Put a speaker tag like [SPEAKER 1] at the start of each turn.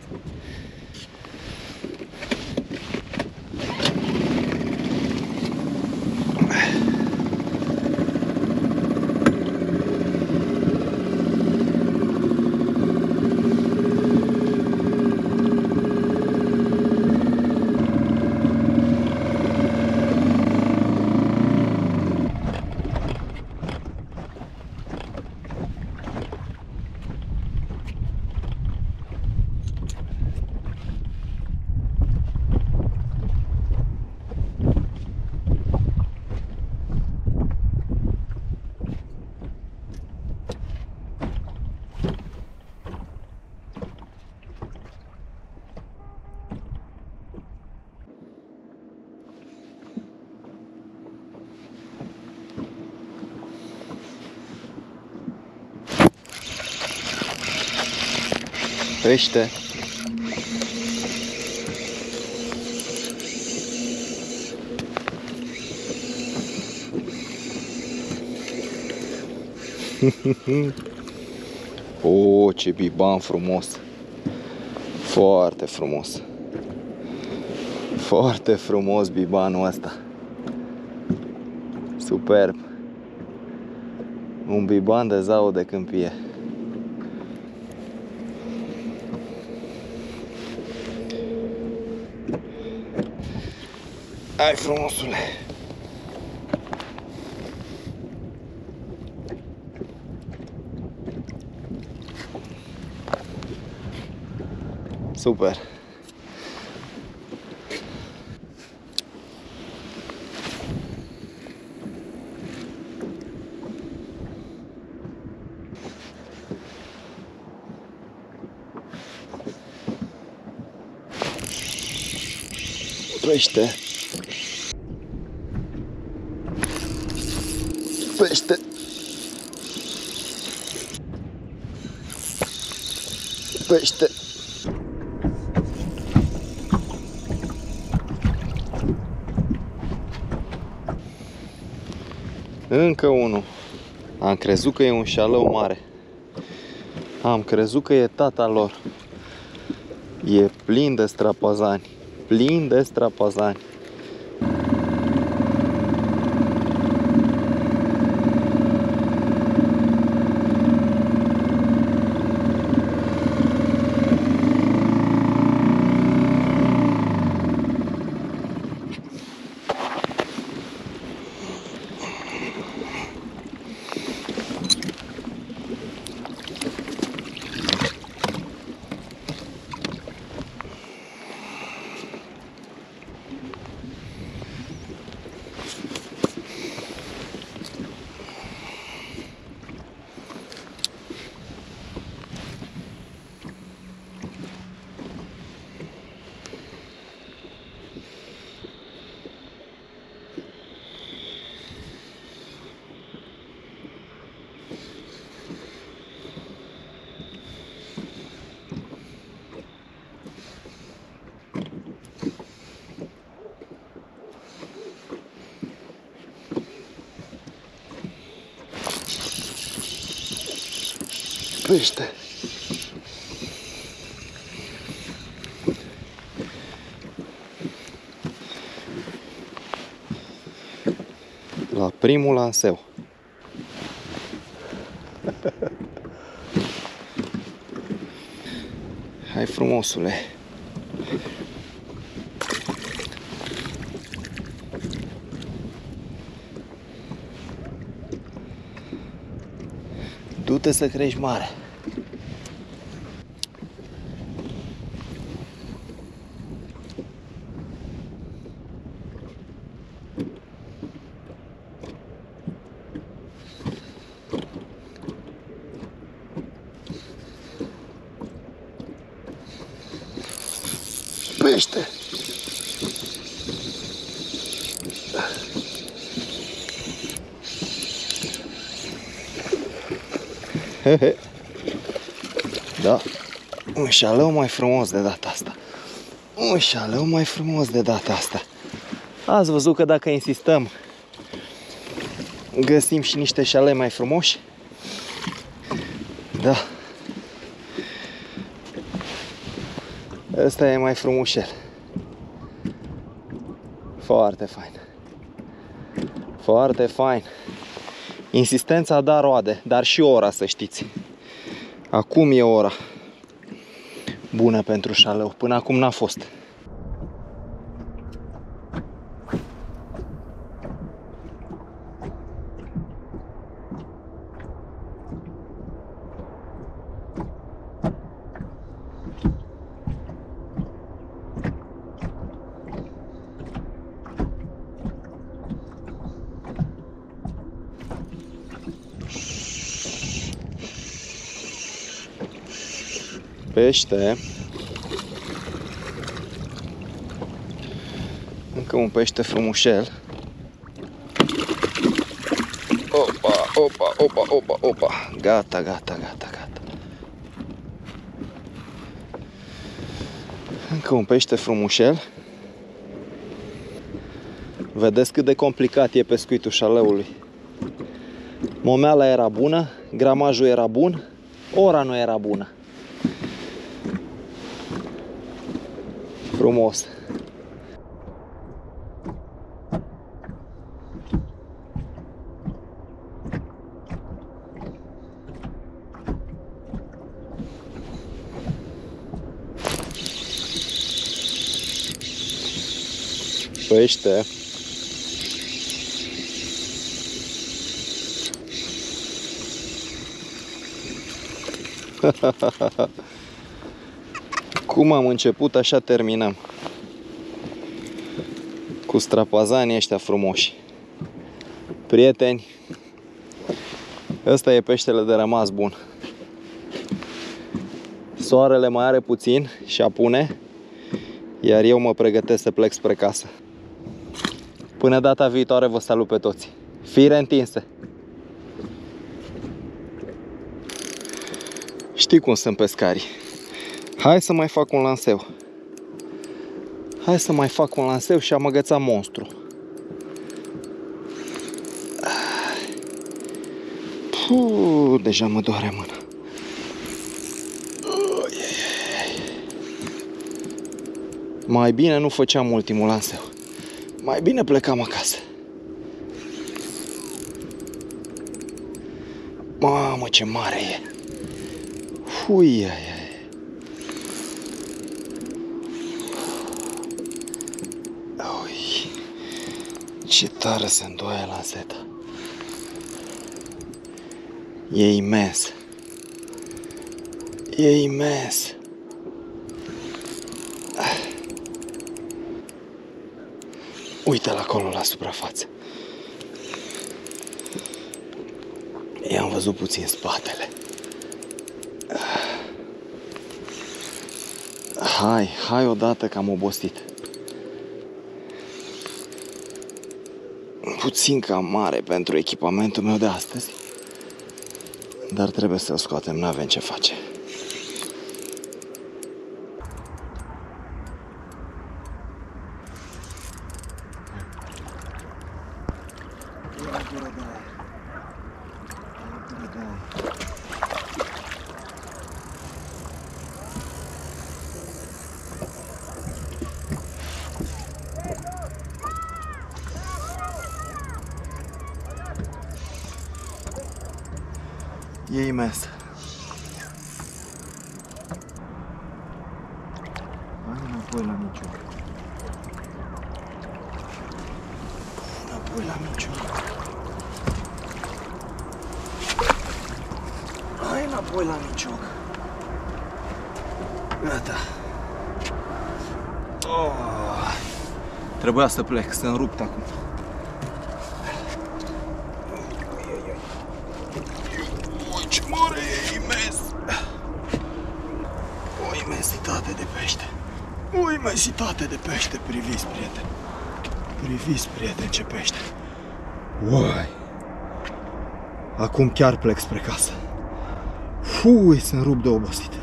[SPEAKER 1] Pește. Oh, ce biban frumos. Foarte frumos. Foarte frumos bibanul ăsta. Superb. Un biban de zau de câmpie. Hai, frumosule! Super! Pește! Pește! Pește! Încă unul. Am crezut că e un șalău mare. Am crezut că e tata lor. E plin de strapazani. Plin de strapazani. Pește! La primul lanseu. Hai, frumosule! Du-te să crești mare! Pește! Da, un șalău mai frumos de data asta. Un șalău mai frumos de data asta. Ați văzut că dacă insistăm, găsim și niște șalei mai frumoși? Da. Ăsta e mai frumușel. Foarte fain. Foarte fain. Insistența da roade, dar și ora, să știți. Acum e ora bună pentru șaleu. Până acum n-a fost. Pește. Încă un pește frumușel. Opa, opa, opa, opa, opa. Gata, gata, gata, gata. Încă un pește frumușel. Vedeți cât de complicat e pescuitul șaleului. Momeala era bună, gramajul era bun, ora nu era bună. Frumos. Pește. Cum am început, așa terminăm. Cu strapazanii ăștia frumoși. Prieteni, ăsta e peștele de rămas bun. Soarele mai are puțin și apune, iar eu mă pregătesc să plec spre casă. Până data viitoare vă salut pe toți. Fire întinse! Știi cum sunt pescarii. Hai să mai fac un lanseu. Hai să mai fac un lanseu și am agățat monstru. Puh, deja mă doare mâna. Mai bine nu făceam ultimul lanseu. Mai bine plecam acasă. Mamă, ce mare e! Ui, ui, ce tare se îndoaie lanseta. E imens. E imens. Uite-l acolo la suprafață. I-am văzut puțin spatele. Hai odată că am obosit. Puțin cam mare pentru echipamentul meu de astăzi. Dar trebuie să-l scoatem, n-avem ce face. E imens. Hai înapoi la miciuc. Înapoi la miciuc. Hai înapoi la miciuc. Gata. Oh. Trebuia să plec, sunt rupt acum. Ce mare e, imens! O imensitate de pește. O imensitate de pește. Priviți, prieteni. Priviți, prieteni, ce pește. Uai! Acum chiar plec spre casă. Fui, sunt rupt de obosit.